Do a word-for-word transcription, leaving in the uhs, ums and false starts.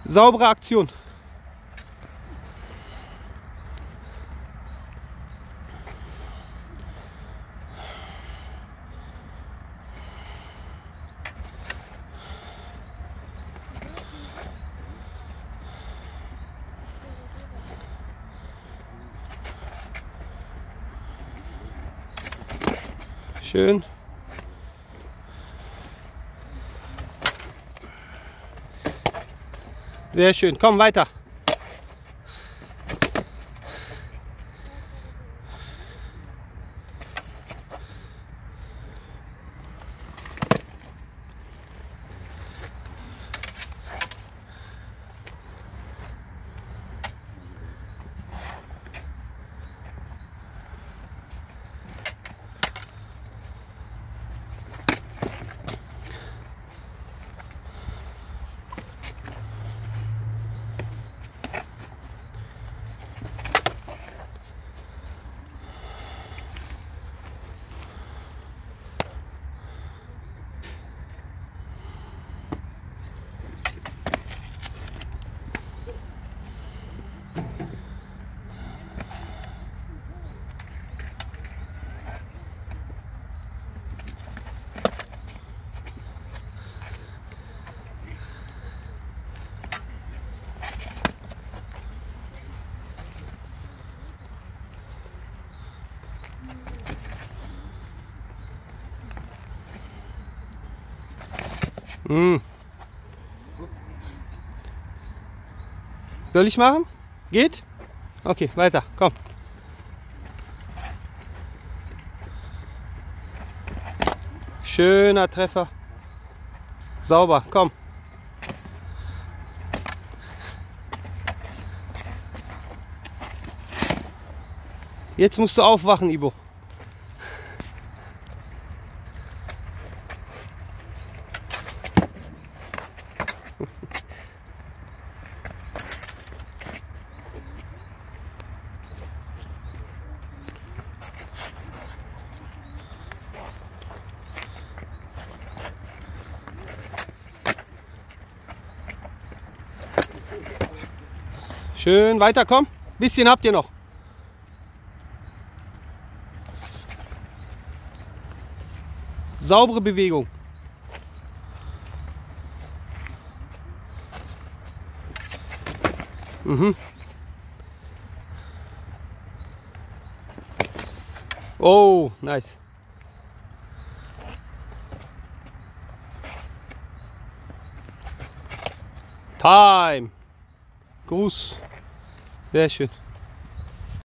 Saubere Aktion. Schön. Sehr schön. Komm weiter. Hm. Soll ich machen? Geht? Okay, weiter, komm. Schöner Treffer. Sauber, komm. Jetzt musst du aufwachen, Ibo. Schön, weiter, komm. Bisschen habt ihr noch. Saubere Bewegung. Mhm. Oh, nice. Time. Gruß. Sehr schön.